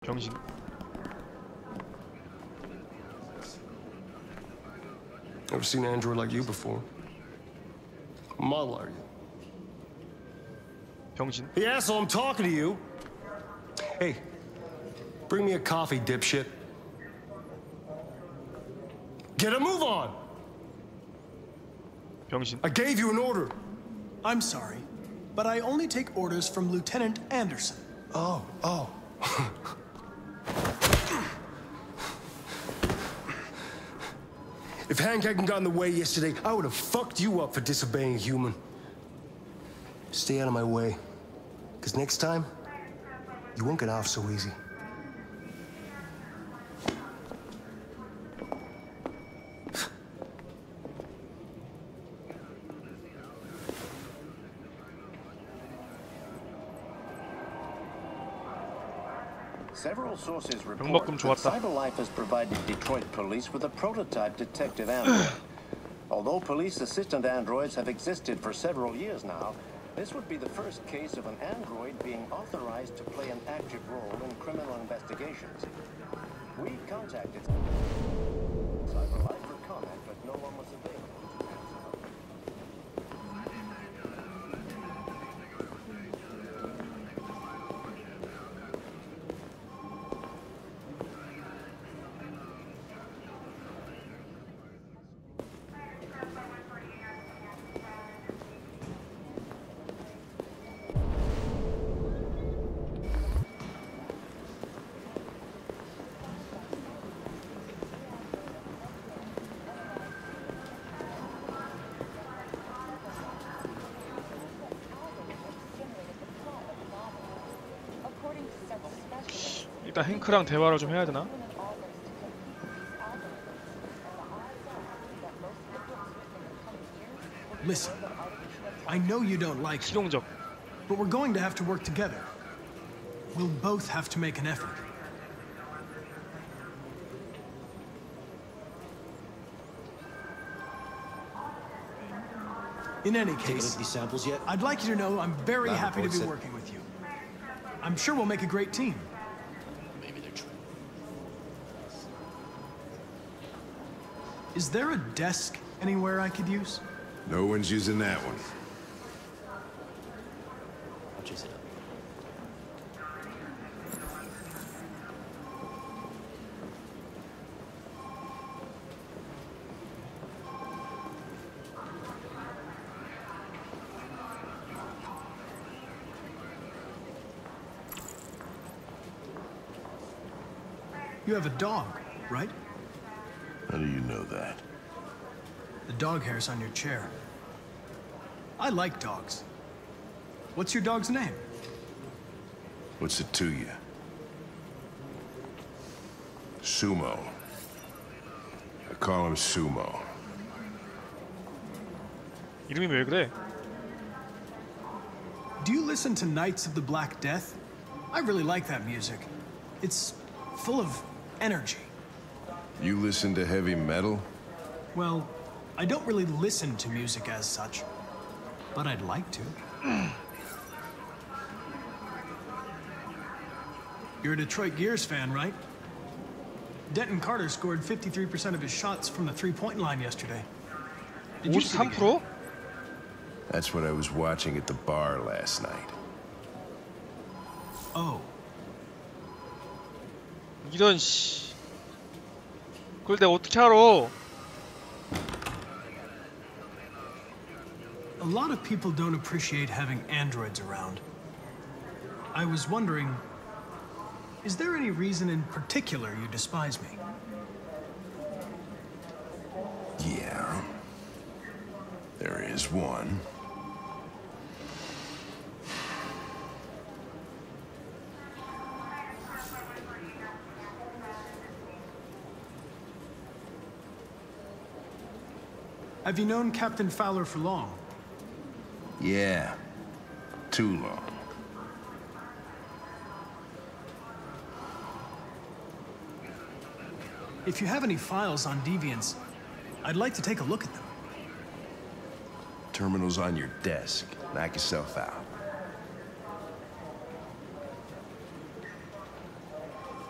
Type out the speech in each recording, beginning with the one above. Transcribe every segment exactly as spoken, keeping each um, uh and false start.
병신. Never seen an android like you before. What model are you? 병신. Hey, asshole, I'm talking to you. Hey, bring me a coffee, dipshit. Get a move on! 병신. I gave you an order. I'm sorry, but I only take orders from Lieutenant Anderson. Oh, oh. If Hank hadn't gotten in the way yesterday, I would have fucked you up for disobeying a human. Stay out of my way. Because next time, you won't get off so easy. Several sources report 병먹금 that 좋았다. CyberLife has provided Detroit police with a prototype detective android. Although police assistant androids have existed for several years now, this would be the first case of an android being authorized to play an active role in criminal investigations. We contacted CyberLife for comment, but no one was available to answer. 일단 행크랑 대화를 좀 해야 되나? Listen, I know you don't like it, 실용적. but we're going to have to work together. We'll both have to make an effort. In any Take a look case, at these samples yet? I'd like you to know I'm very Lab happy to be reports that- working with you. I'm sure we'll make a great team. Maybe they're true. Is there a desk anywhere I could use? No one's using that one. I'll chase it up. You have a dog, right? How do you know that? The dog hair's on your chair. I like dogs. What's your dog's name? What's it to you? Sumo. I call him Sumo. 이름이 왜 그래? Do you listen to Knights of the Black Death? I really like that music. It's full of energy. You listen to heavy metal? Well, I don't really listen to music as such, but I'd like to. You're a Detroit Gears fan, right? Denton Carter scored fifty-three percent of his shots from the three-point line yesterday. Did you see the game? 오십삼 퍼센트? That's what I was watching at the bar last night. Oh, 이런 씨. 그걸 내가 어떻게 알아? a lot of people don't appreciate having androids around. I was wondering, is there any reason in particular you despise me? Yeah. There is one. Have you known Captain Fowler for long? Yeah. Too long. If you have any files on Deviants, I'd like to take a look at them. Terminal's on your desk. Knock yourself out.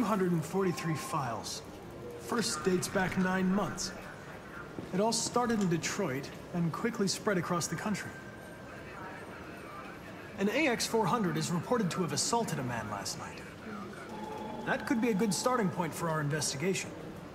hundred forty-three files. First dates back nine months. It all started in Detroit and quickly spread across the country. An A X four hundred is reported to have assaulted a man last night. That could be a good starting point for our investigation.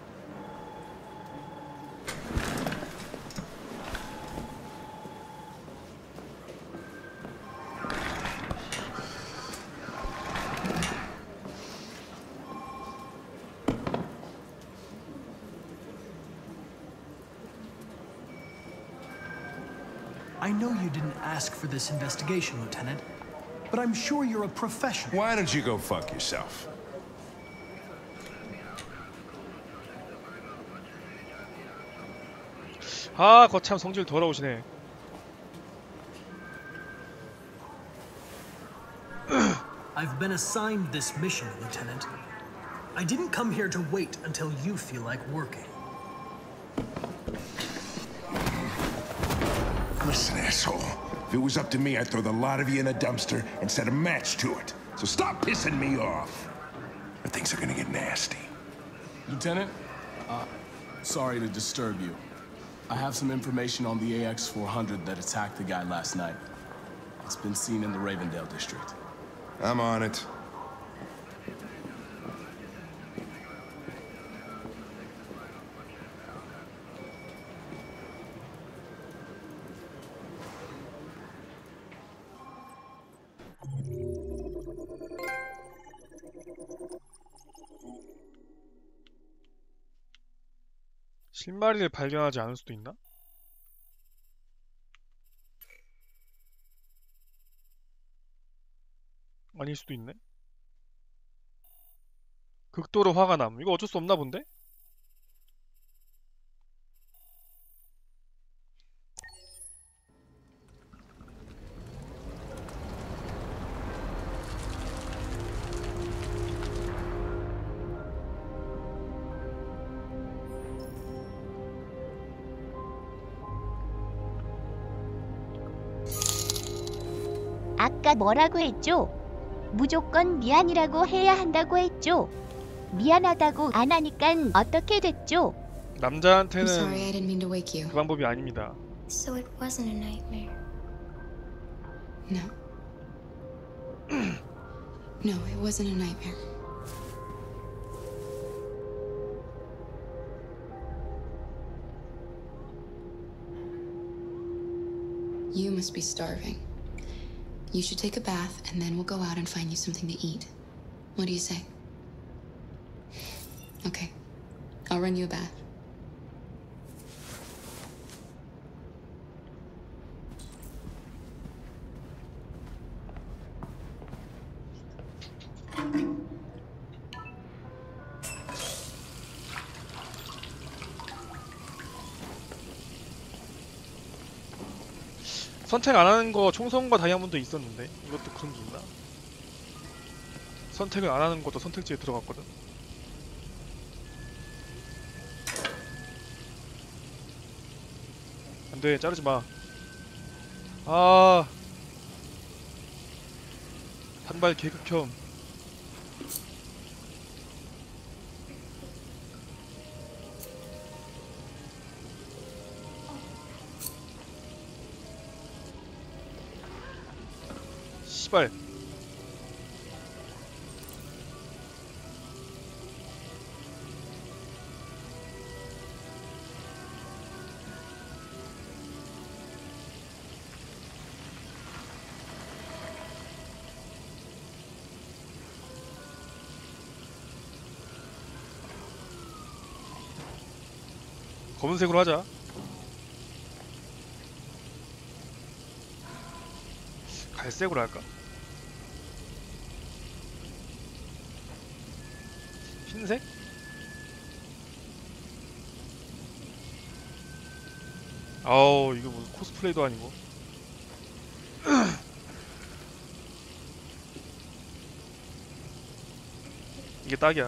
I know you didn't ask for this investigation, Lieutenant, but I'm sure you're a professional. Why don't you go fuck yourself? 아, 거참 성질 더러우시네. I've been assigned this mission, Lieutenant. I didn't come here to wait until you feel like working. Listen, asshole. If it was up to me, I'd throw the lot of you in a dumpster and set a match to it. So stop pissing me off. Or things are gonna get nasty. Lieutenant, uh, sorry to disturb you. I have some information on the A X four hundred that attacked the guy last night. It's been seen in the Ravendale district. I'm on it. 실마리를 발견하지 않을 수도 있나? 아닐 수도 있네. 극도로 화가 남. 이거 어쩔 수 없나 본데? 아까 뭐라고 했죠? 무조건 미안이라고 해야 한다고 했죠? 미안하다고 안 하니깐 어떻게 됐죠? 남자한테는 I'm sorry, I didn't mean to wake you. 그 방법이 아닙니다. So it wasn't a nightmare. No. No, it wasn't a nightmare. You must be starving. You should take a bath, and then we'll go out and find you something to eat. What do you say? Okay. I'll run you a bath. 선택 안 하는 거 총성과 다이아몬드 있었는데 이것도 그런 게 있나? 선택을 안 하는 것도 선택지에 들어갔거든. 안돼, 자르지 마. 아, 단발 개극혐. 씨발. 검은색으로 하자. 갈색으로 할까? 흰색? 아우, 이거 무슨 코스플레이도 아니고. 이게 딱이야.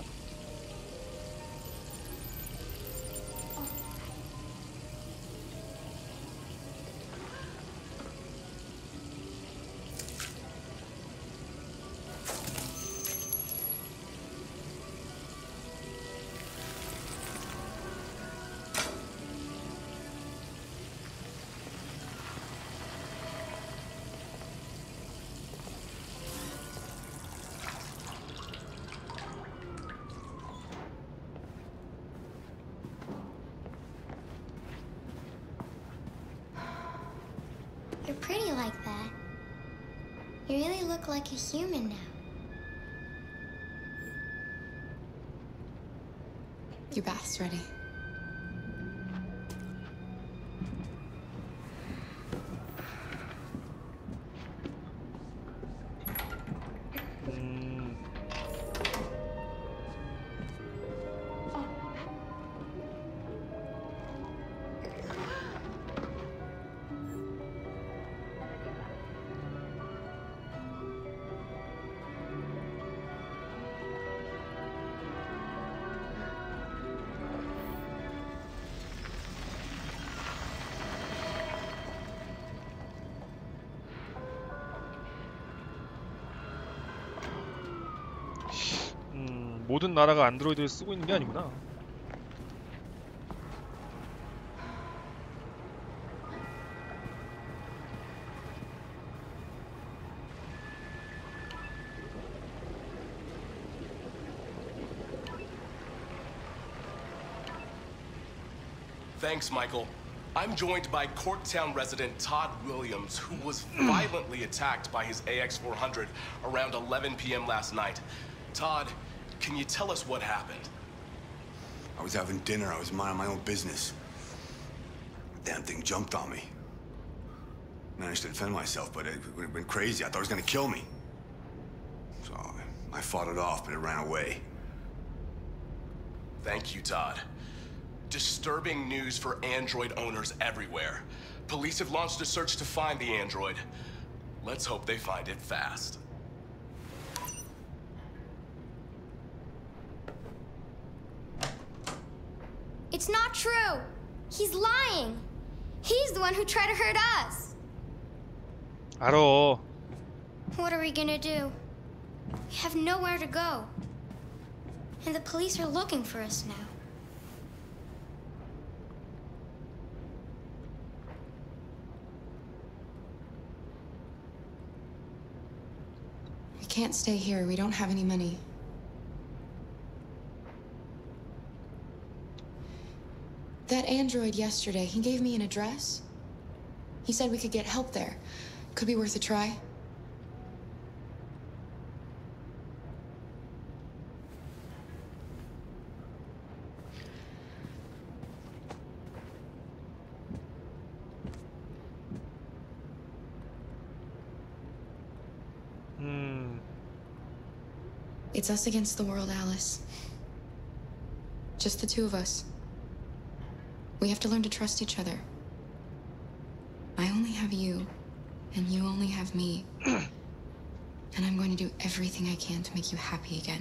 You really look like a human now. Your bath's ready. 음. 음, 모든 나라가 안드로이드를 쓰고 있는 게 아니구나. Thanks, Michael. I'm joined by Corktown resident Todd Williams, who was violently attacked by his A X four hundred around eleven p m last night. Todd, can you tell us what happened? I was having dinner. I was minding my own business. Damn thing jumped on me. Managed to defend myself, but it would have been crazy. I thought it was gonna kill me. So I fought it off, but it ran away. Thank you, Todd. Disturbing news for Android owners everywhere. Police have launched a search to find the android. Let's hope they find it fast. It's not true. He's lying. He's the one who tried to hurt us. 알어. What are we gonna do? We have nowhere to go. And the police are looking for us now. We can't stay here. We don't have any money. That android yesterday, he gave me an address. He said we could get help there. Could be worth a try. 음. It's us against the world, Alice. Just the two of us. We have to learn to trust each other. I only have you, and you only have me. And I'm going to do everything I can to make you happy again.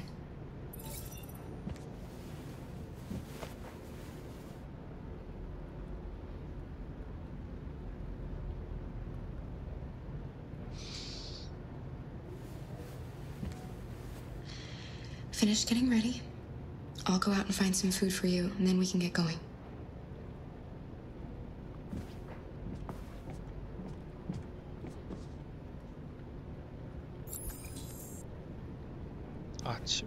Finish getting ready. I'll go out and find some food for you, and then we can get going. 아침.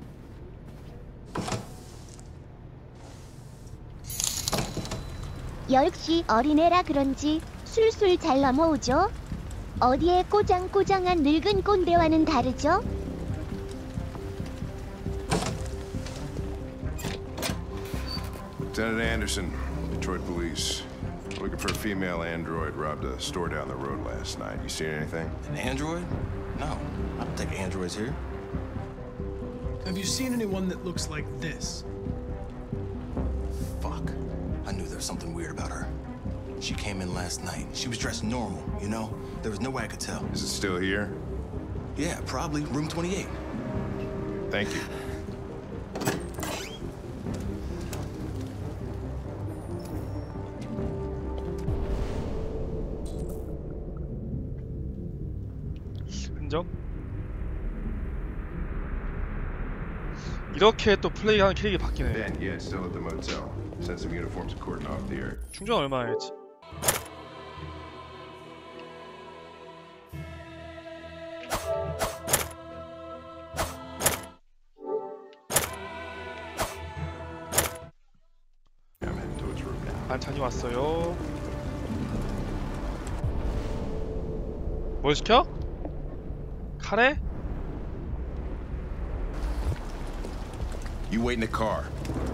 역시 어린애라 그런지 술술 잘 넘어오죠. 어디에 꼬장꼬장한 늙은 꼰대와는 다르죠. Lieutenant Anderson, Detroit Police. Looking for a female android robbed a store down the road last night. You seen anything? An android? No, I don't think androids here. Have you seen anyone that looks like this? Fuck. I knew there was something weird about her. She came in last night. She was dressed normal, you know? There was no way I could tell. Is it still here? Yeah, probably. Room twenty-eight. Thank you. 흔적? 이렇게 또 플레이하는 캐릭이 바뀌네. Ben, yeah, still at the motel. Sent some uniforms to cordon off the area. 충전 얼마나 했지? I'm heading towards room now. 반찬이 왔어요. 뭘 시켜? 차례? You wait in the car.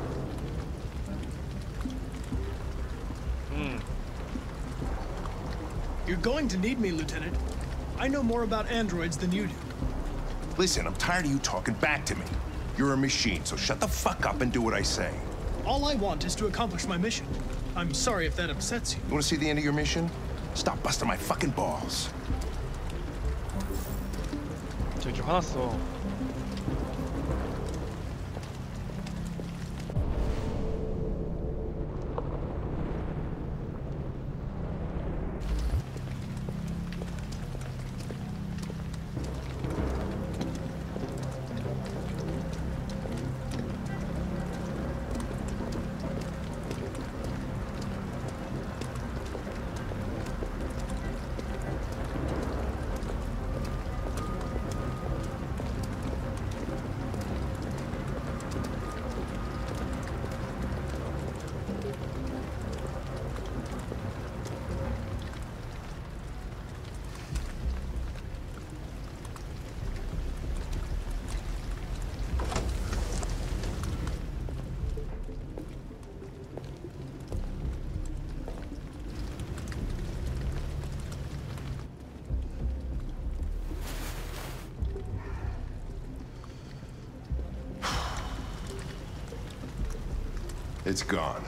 음. You're going to need me, Lieutenant. I know more about androids than you do. Listen, I'm tired of you talking back to me. You're a machine, so shut the fuck up and do what I say. All I want is to accomplish my mission. I'm sorry if that upsets you. You want to see the end of your mission? Stop busting my fucking balls. 저기 화났어. It's gone.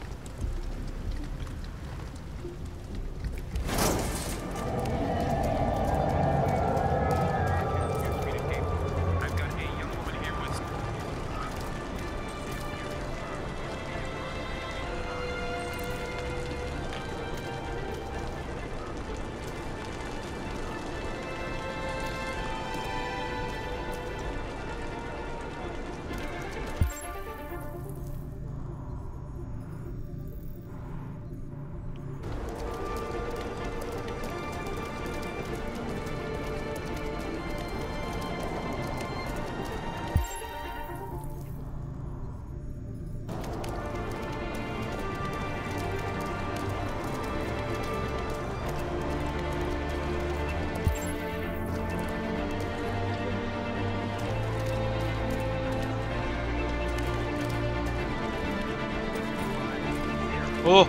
어.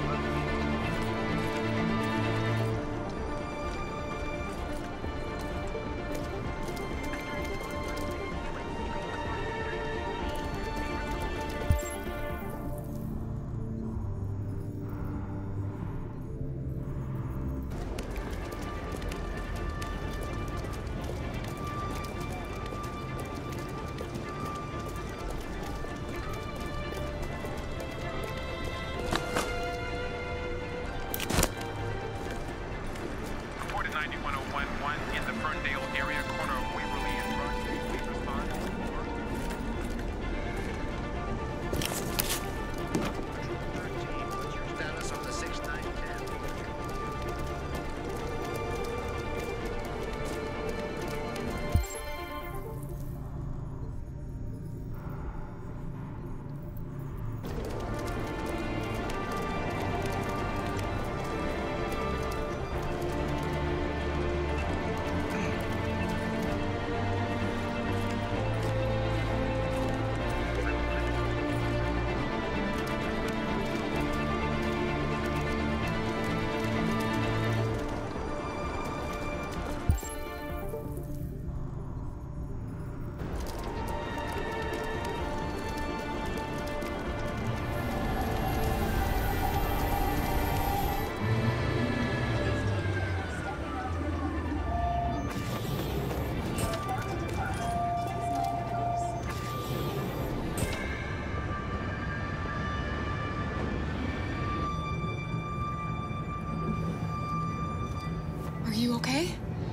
Are you okay?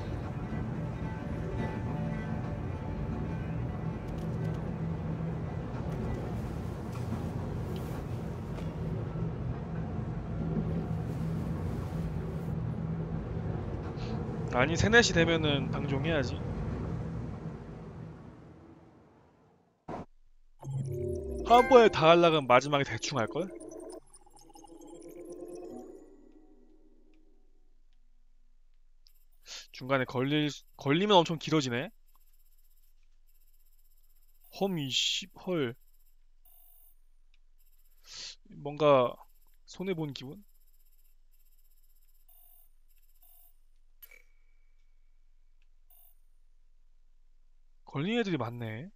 아니 세넷이 되면은 방종해야지. 한 번에 다 하려면 마지막에 대충 할걸? 중간에 걸릴 걸리면 엄청 길어지네. 험 이십 헐. 뭔가 손해본 기분? 걸린 애들이 많네.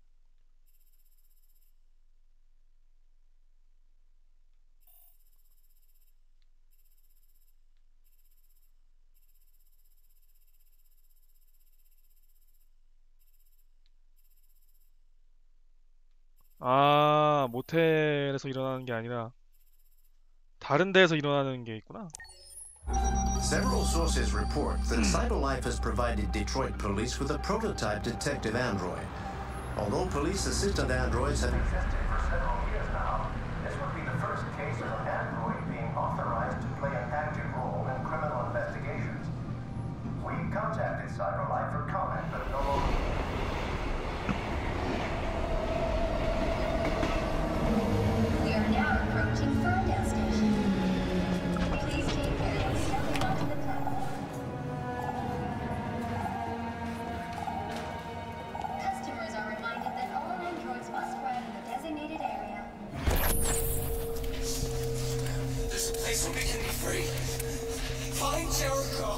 아, 모텔에서 일어나는 게 아니라 다른 데에서 일어나는 게 있구나. Several sources report that CyberLife has provided Detroit police with a prototype detective android. Although police assistant androids have existed for several years now, this would be the first case of an android being authorized to play an active role in criminal investigations. We contacted CyberLife for comment, but no longer. We are now approaching Ferndale Station. Please take care of stepping onto the platform. Customers are reminded that all androids must ride in the designated area. There's a place where we can be free. Find Jericho.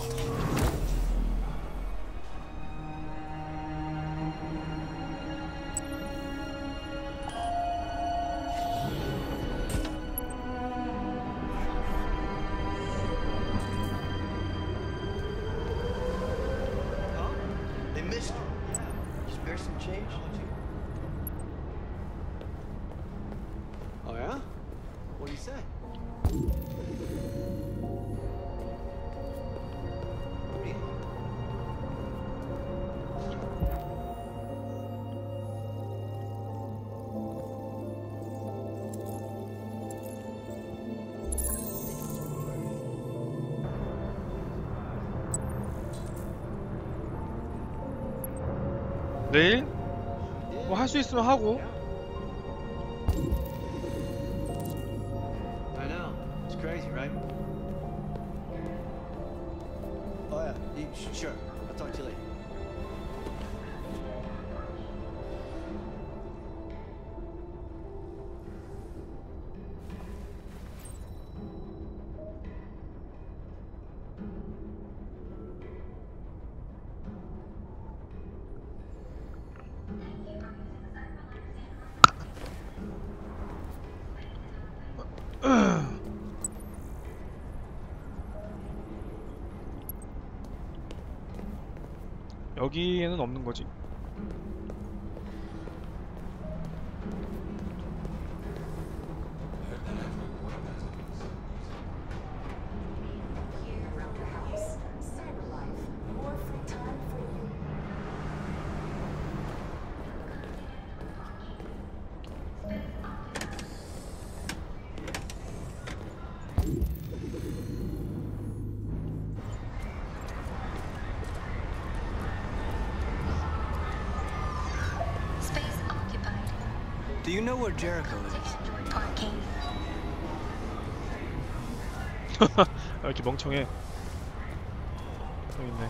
Oh yeah? What do you say? 내일? 뭐 할 수 있으면 하고. I know. It's crazy, right? Oh yeah. You, sure. I'll talk to you later. 여기에는 없는 거지. Do you know where Jericho is? 왜 이렇게 멍청해? 여기 있네.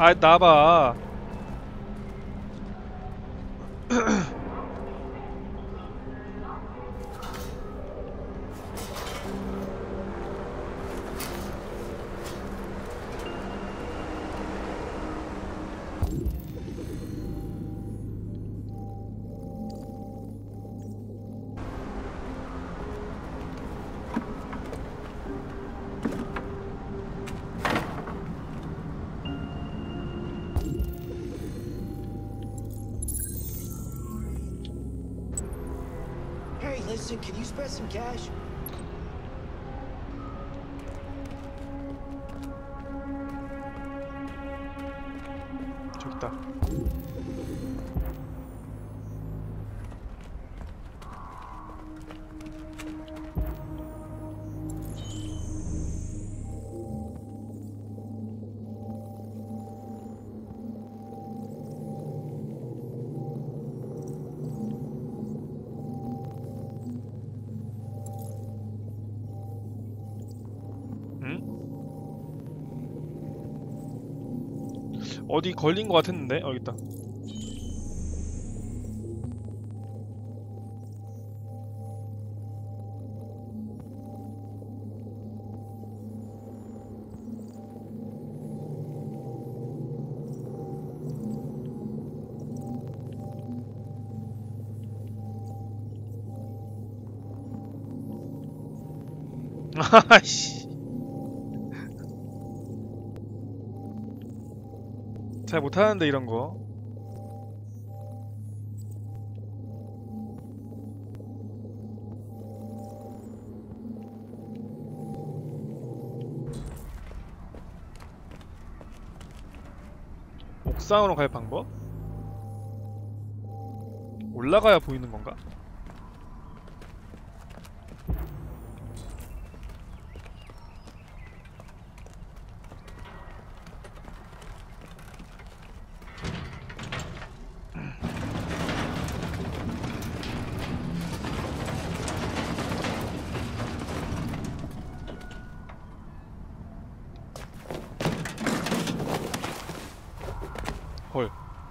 아, 나봐. Hey, listen, can you spread some cash? 저기 있다. 어디 걸린 것 같았는데? 어, 여기 있다. 아이씨. 잘 못하는데 이런 거. 옥상으로 갈 방법? 올라가야 보이는 건가? 헐.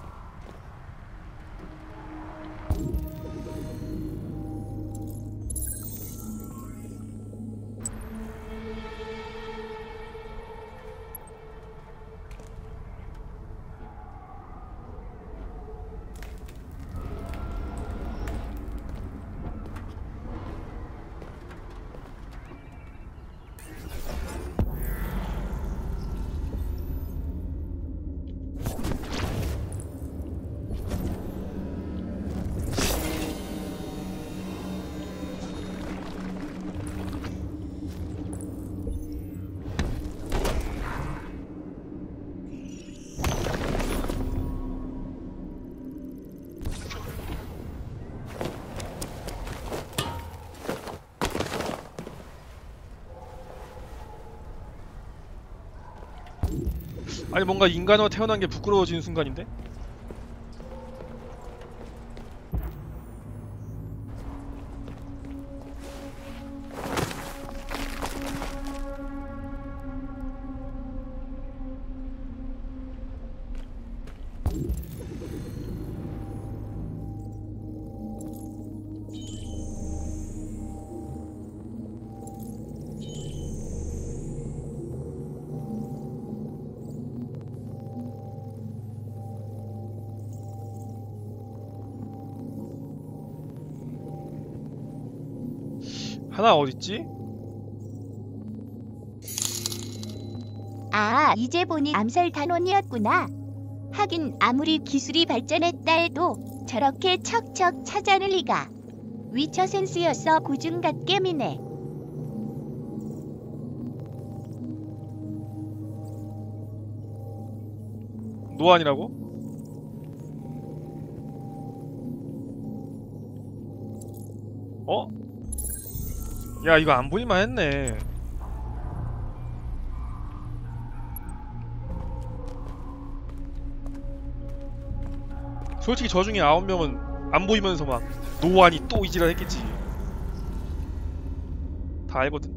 아니 뭔가 인간으로 태어난 게 부끄러워지는 순간인데? 하나 어딨지? 아, 이제 보니 암살 단원이었구나. 하긴 아무리 기술이 발전했다 해도 저렇게 척척 찾아낼 리가. 위쳐 센스였어 고중갓 게임이네. 노안이라고? 어? 야 이거 안 보일만 했네. 솔직히 저 중에 아홉 명은 안 보이면서 막 노안이 또 이지랄 했겠지. 다 알거든.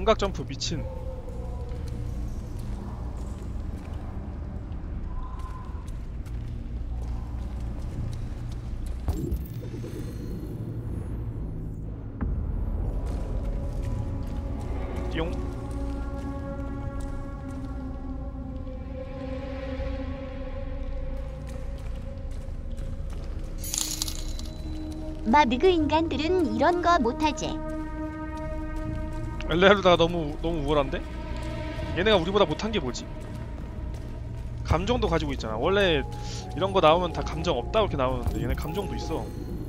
삼각 점프 미친. 띠용. 마비그 인간들은 이런 거 못하지. 엘레르다가 너무 너무 우월한데? 얘네가 우리보다 못한 게 뭐지? 감정도 가지고 있잖아. 원래 이런 거 나오면 다 감정 없다 그렇게 나오는데 얘네 감정도 있어.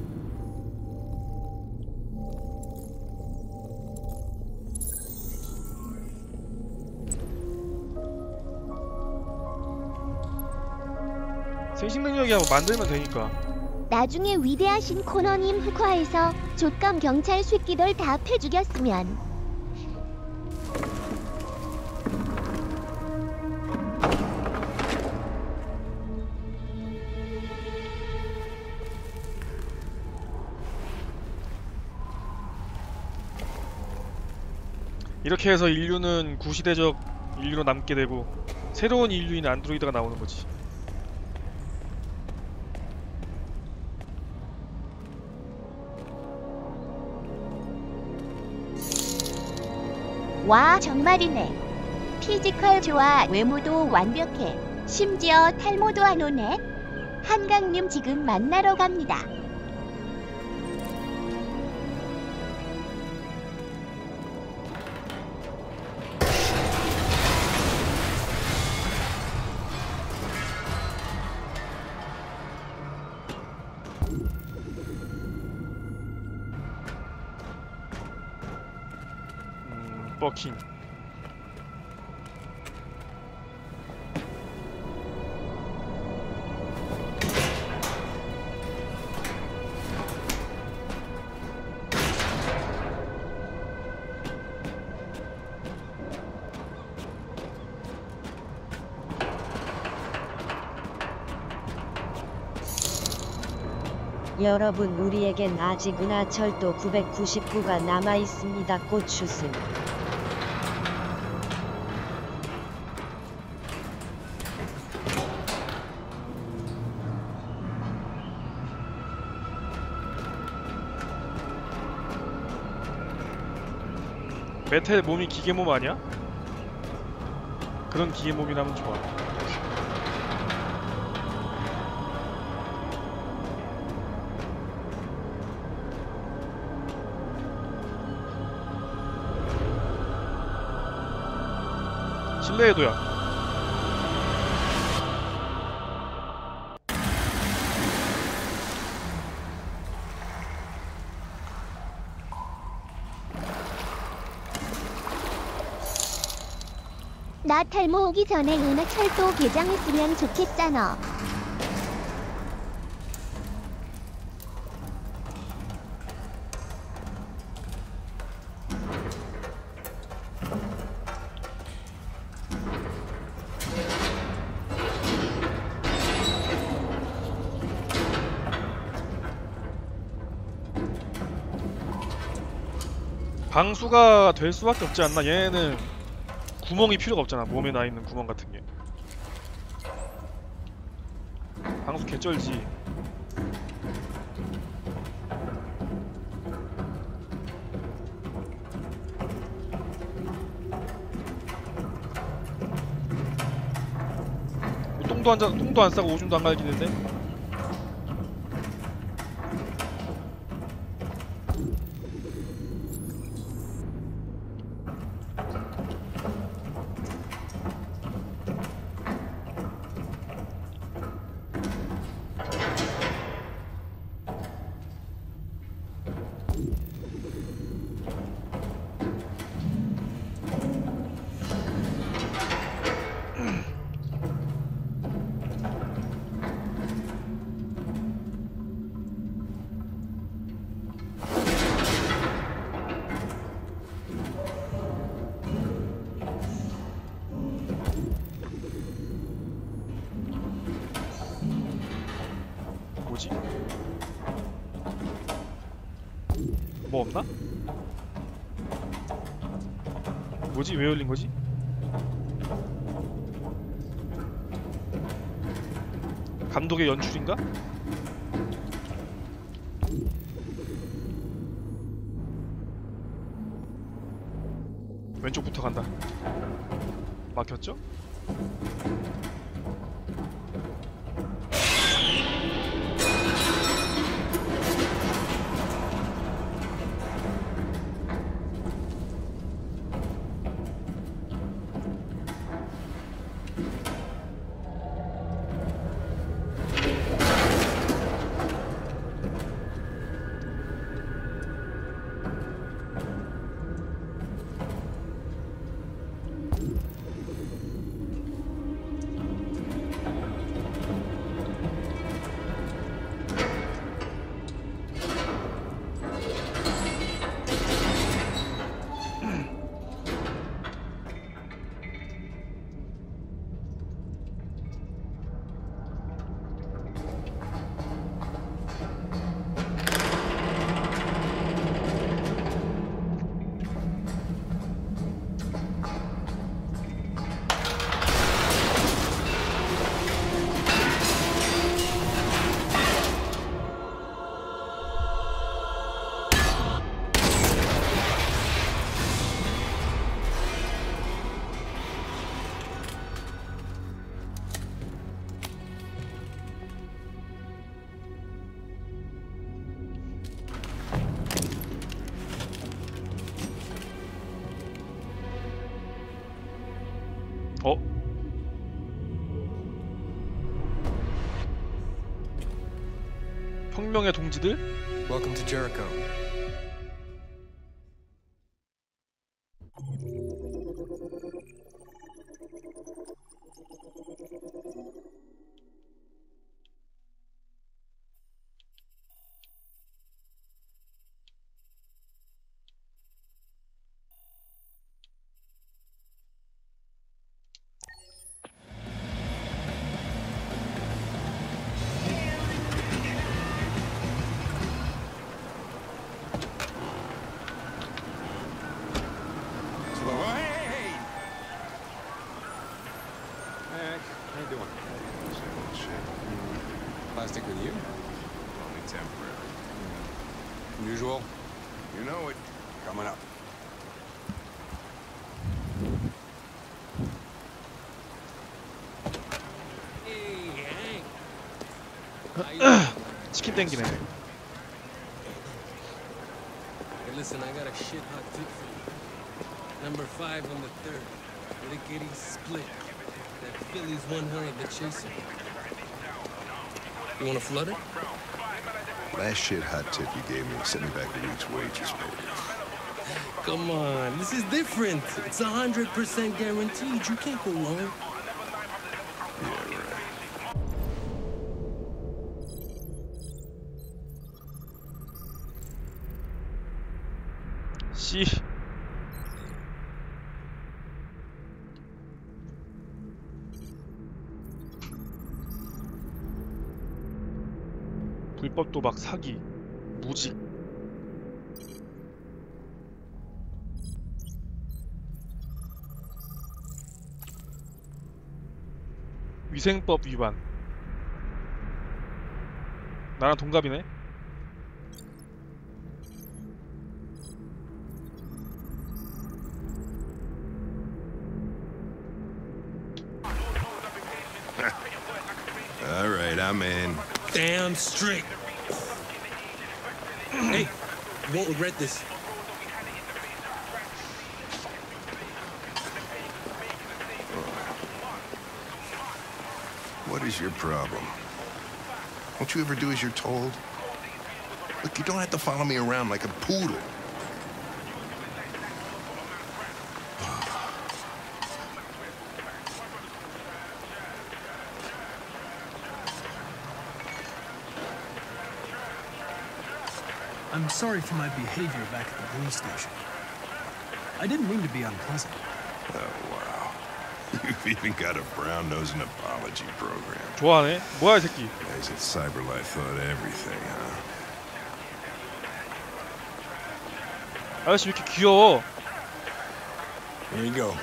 생식 능력이야 뭐 만들면 되니까. 나중에 위대하신 코너님 흑화해서 족감 경찰 새끼들 다 패 죽였으면. 이렇게 해서 인류는 구시대적 인류로 남게 되고 새로운 인류인 안드로이드가 나오는 거지. 와 정말이네. 피지컬 좋아. 외모도 완벽해. 심지어 탈모도 안 오네. 한강님 지금 만나러 갑니다. 버킨. 여러분, 우리에겐 아직 은하철도 구백구십구가 남아있습니다. 곧 추승. 메텔 몸이 기계 몸 아니야? 그런 기계 몸이라면 좋아. 실내의 도약. 나 탈모 오기 전에 은하철도 개장했으면 좋겠잖아. 방수가 될 수밖에 없지 않나? 얘는 구멍이 필요가 없잖아. 몸에 나 있는 구멍 같은 게. 방수 개쩔지. 뭐 똥도 안 자, 똥도 안 싸고 오줌도 안 갈기는데? 뭐지? 뭐 없나? 뭐지? 왜 열린 거지? 감독의 연출인가? 왼쪽부터 간다. 막혔죠? 어? 혁명의 동지들? Welcome to Jericho. Plastic with you? Only temporary. Unusual? You know it. Coming up. 치킨 땡기네. Hey, listen, I got a shit hot tip for you. Number five on the third. Lickety split. That Philly's one hundred, the chaser. You wanna flood it? Last shit hot tip you gave me sent me back a week's wages, baby. Come on, this is different. It's a hundred percent guaranteed. You can't go wrong. Yeah, right. 씨. 불법 도박, 사기, 무직. 위생법 위반. 나랑 동갑이네. All right, I'm in. Damn straight. Hey, you won't regret this. What is your problem? Don't you ever do as you're told? Look, you don't have to follow me around like a poodle. I'm sorry for my behavior back at the police station. I didn't mean to be unpleasant. Oh, wow. You've even got a brown-nosing apology program. 좋아하네. 뭐야 이 새끼. Guys at CyberLife thought everything, huh? 아저씨 왜 이렇게 귀여워? Here you go.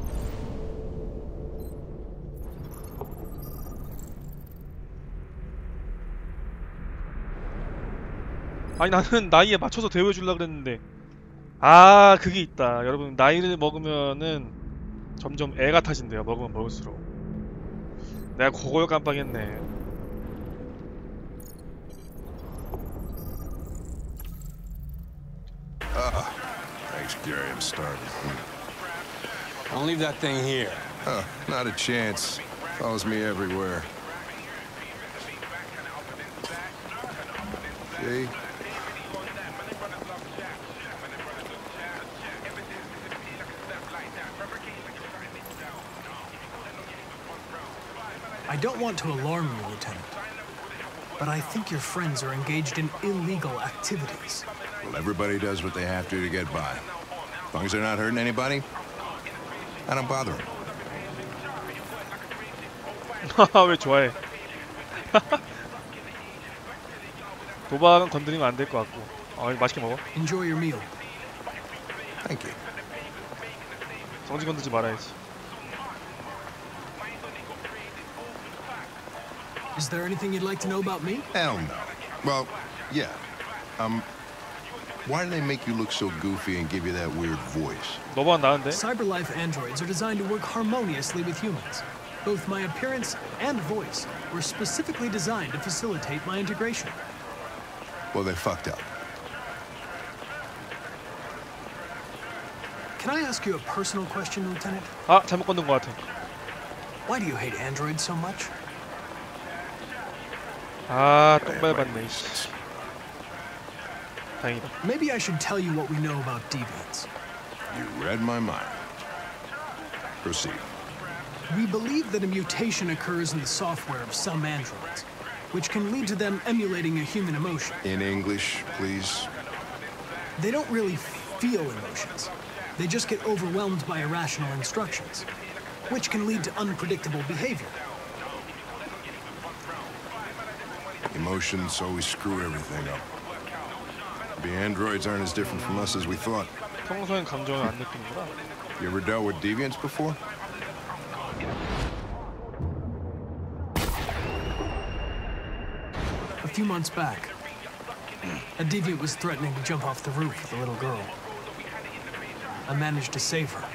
아니 나는 나이에 맞춰서 대우해 주려고 그랬는데 아 그게 있다. 여러분 나이를 먹으면은 점점 애 같아진대요. 먹으면 먹을수록. 내가 그걸 깜빡했네. Ah, thanks, Gary. I'm starving. I'll leave that thing here. Huh, not a chance. Follows me everywhere. See? I don't want to alarm you, Lieutenant, but I think your friends are engaged in illegal activities. Well, everybody does what they have to to get by. As long as they're not hurting anybody, I don't bother them. 왜 좋아해? 도박은 건드리면 안 될 것 같고. 아, 맛있게 먹어. Enjoy your meal. Thank you. 정지 건들지 말아야지. Is there anything you'd like to know about me? Hell no. Well, yeah. Um, why do they make you look so goofy and give you that weird voice? 너보다 나은데? CyberLife androids are designed to work harmoniously with humans. Both my appearance and voice were specifically designed to facilitate my integration. Well, they fucked up. Can I ask you a personal question, Lieutenant? 아, 잘못 건든 것 같아. Why do you hate androids so much? 아, 똥 밟았네. 다행이다. Maybe I should tell you what we know about deviants. You read my mind. Proceed. We believe that a mutation occurs in the software of some androids, which can lead to them emulating a human emotion. In English, please. They don't really feel emotions. They just get overwhelmed by irrational instructions, which can lead to unpredictable behavior. Emotions always screw everything up. The androids aren't as different from us as we thought. 평소엔 감정을 안 느끼는구나. You ever dealt with deviants before? A few months back, a deviant was threatening to jump off the roof with a little girl. I managed to save her.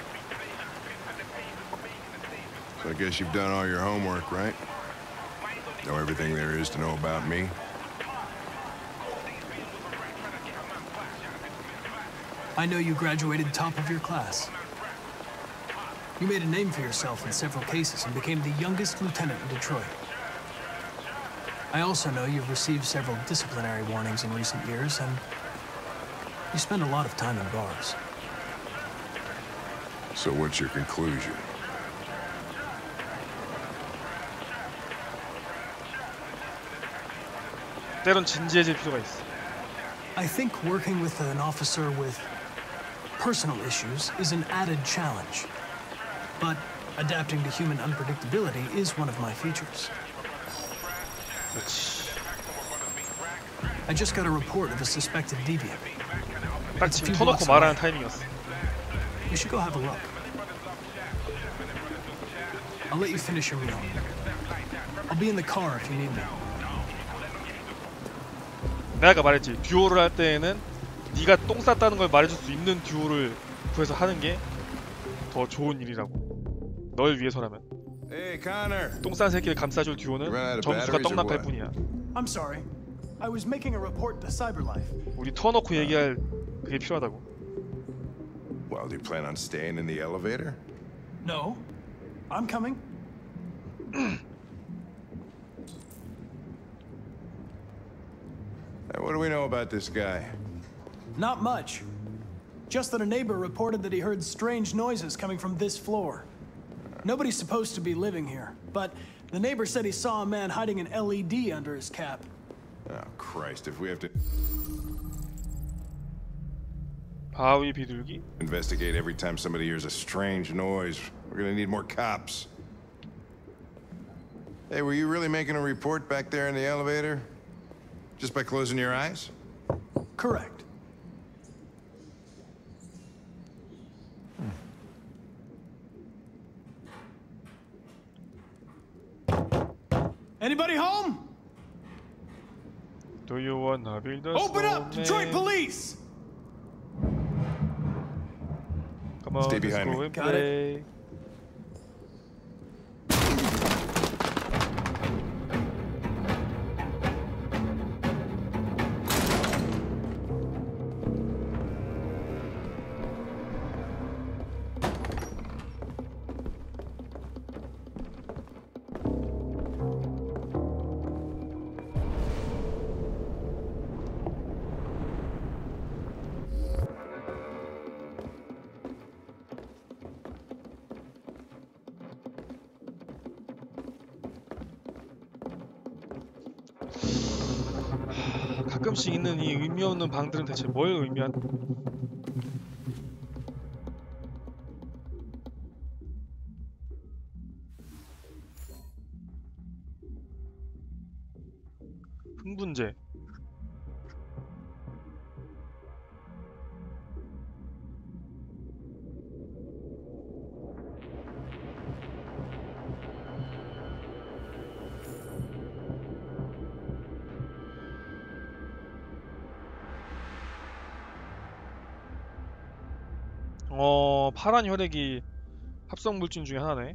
So I guess you've done all your homework, right? Know everything there is to know about me? I know you graduated top of your class. You made a name for yourself in several cases and became the youngest lieutenant in Detroit. I also know you've received several disciplinary warnings in recent years, and you spend a lot of time in bars. So what's your conclusion? 때론 진지해질 필요가 있어. I think working with an officer with personal issues is an added challenge. But adapting to human unpredictability is one of my features. I just got a report of a suspected deviant. 딱 지금 터놓고 말하는 타이밍이었어. You should go have a look. I'll let you finish your meal. I'll be in the car if you need me. 내가 아까 말했지. 듀오를 할 때에는 네가 똥 쌌다는 걸 말해줄 수 있는 듀오를 구해서 하는 게 더 좋은 일이라고. 널 위해서라면. Hey, Connor. 똥 싼 새끼를 감싸줄 듀오는 점수가 떡락할 뿐이야. I'm sorry. I was making a report to CyberLife. 우리 터놓고 얘기할 그게 필요하다고. Well, do you plan on staying in the elevator? No. I'm coming. What do we know about this guy? Not much. Just that a neighbor reported that he heard strange noises coming from this floor. Nobody's supposed to be living here, but the neighbor said he saw a man hiding an L E D under his cap. Oh, Christ, if we have to 바위 비둘기? investigate every time somebody hears a strange noise, we're gonna need more cops. Hey, were you really making a report back there in the elevator? Just by closing your eyes? Correct. Anybody home? Do you wanna build a Open up, Detroit snowman? police! Come on, Stay let's behind go me. and Got play. 가끔씩 있는 이 의미 없는 방들은 대체 뭘 의미한? 흥분제. 어, 파란 혈액이 합성 물질 중에 하나네.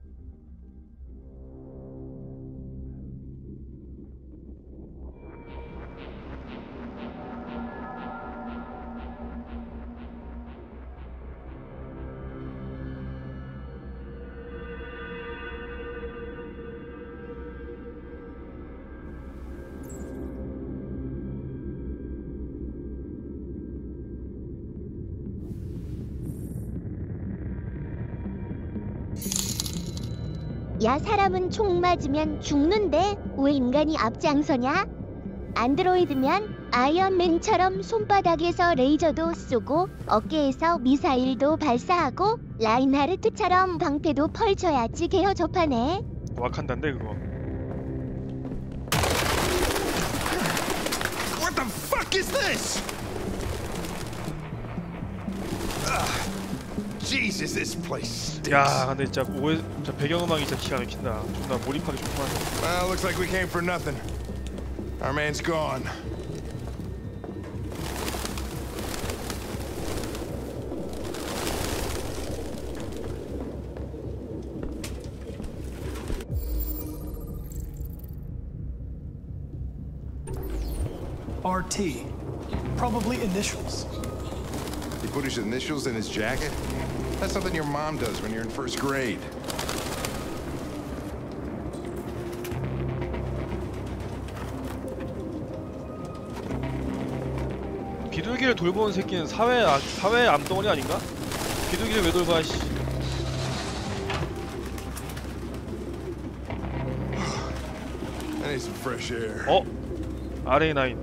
야, 사람은 총 맞으면 죽는데 왜 인간이 앞장서냐? 안드로이드면 아이언맨처럼 손바닥에서 레이저도 쏘고 어깨에서 미사일도 발사하고 라인하르트처럼 방패도 펼쳐야지 개어 접하네. 와칸다인데 그거. What the fuck is this? Ugh. Jesus, this place stinks. 야, 근데 진짜 오해, 진짜 배경음악이 진짜 기가 막힌다. 존나 몰입하기 좋구만. Well, looks like we came for nothing. Our man's gone. R T. Probably initials. He put his initials in his jacket? That's something your mom does when you're in first grade. 비둘기를 돌보는 새끼는 사회 아, 사회 암덩어리 아닌가? 비둘기를 왜 돌봐 씨. I need some fresh air. 어? 알에이 나인.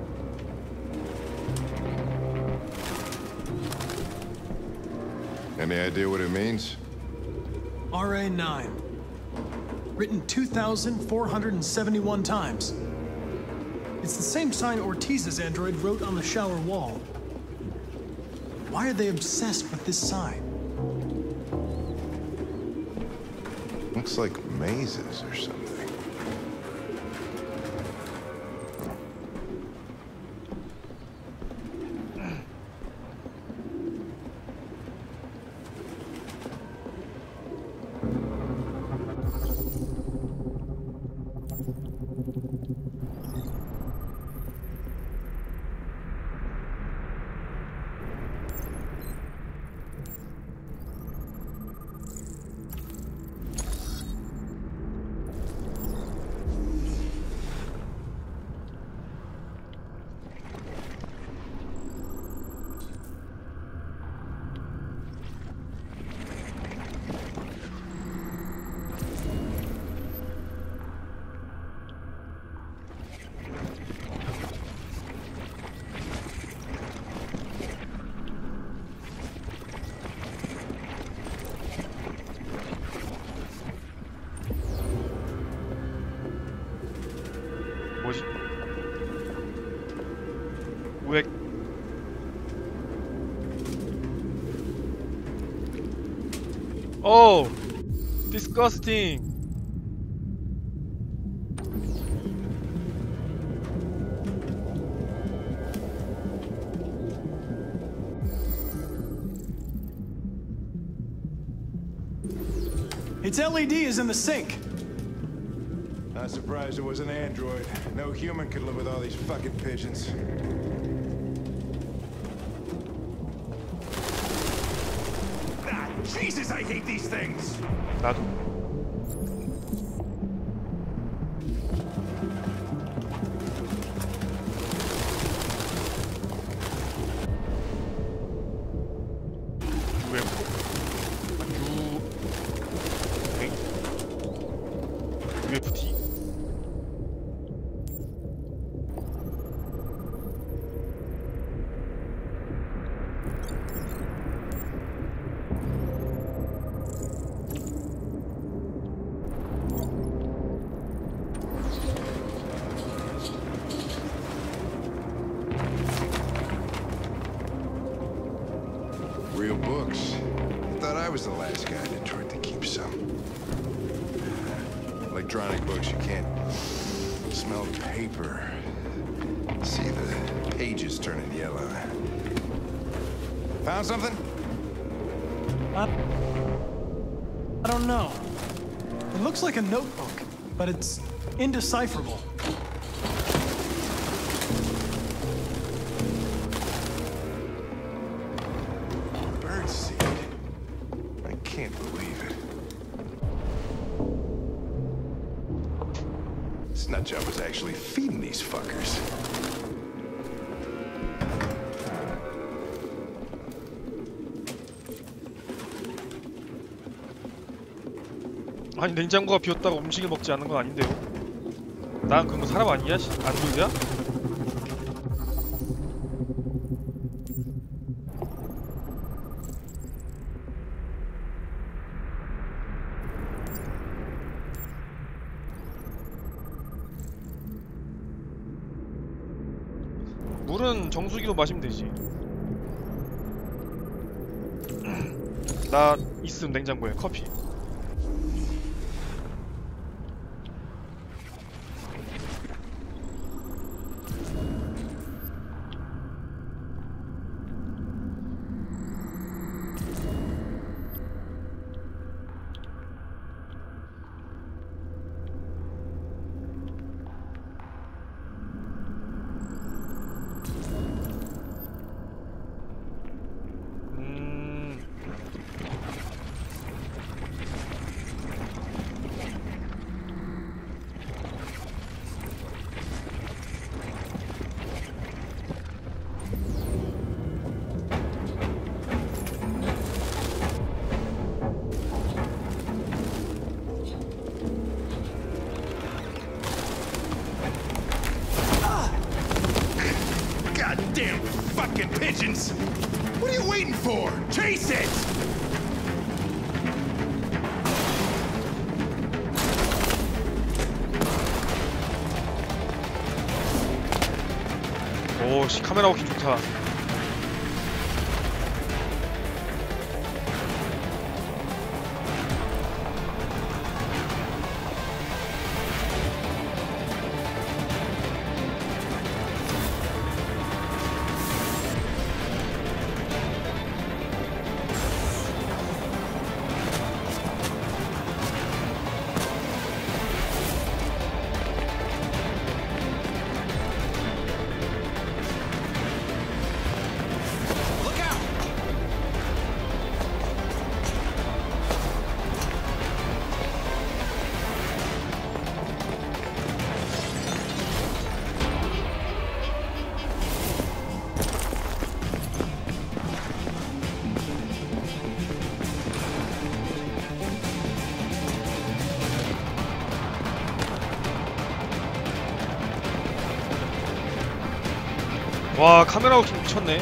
Any idea what it means? R A nine. Written two thousand four hundred seventy-one times. It's the same sign Ortiz's android wrote on the shower wall. Why are they obsessed with this sign? Looks like mazes or something. 뭐지? 왜? 오! disgusting. Its L E D is in the sink. Not surprised it was an android. No human could live with all these fucking pigeons. Ah, Jesus, I hate these things! 나도. 유에프티. Real books. I thought I was the last guy in Detroit to keep some. Electronic books, you can't smell paper. See the pages turning yellow. Found something? I, I don't know. It looks like a notebook, but it's indecipherable. Birdseed. I can't believe it. This nutjob was actually feeding these fuckers. 아니 냉장고가 비었다고 음식을 먹지 않는 건 아닌데요. 난 그럼 사람 아니야? 안드로이드야? 물은 정수기로 마시면 되지. 나 있음 냉장고에 커피. Goddamn fucking pigeons! What are you waiting for? Chase it! 오씨 카메라 워킹 좋다. 와 카메라 워킹 미쳤네.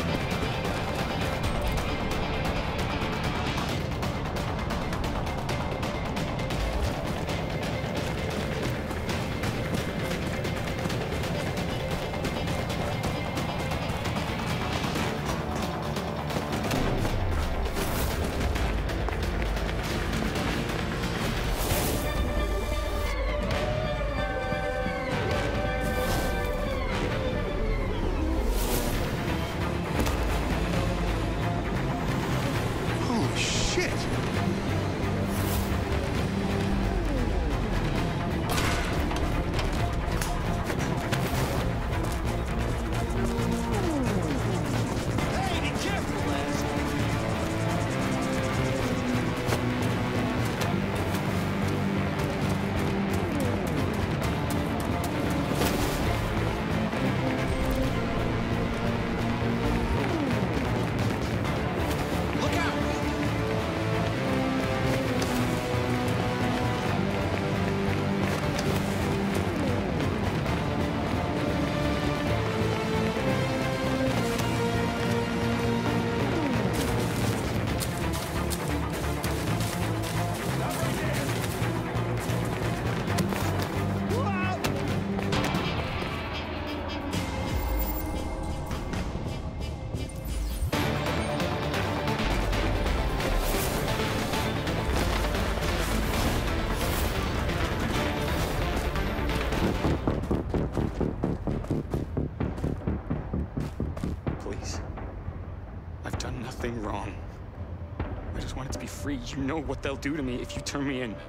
nothing wrong. I just wanted to be free. You know what they'll do to me if you turn me in.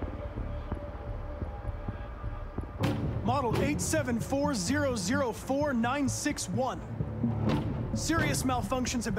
Model eight seven four zero zero four nine six one. Serious malfunctions have been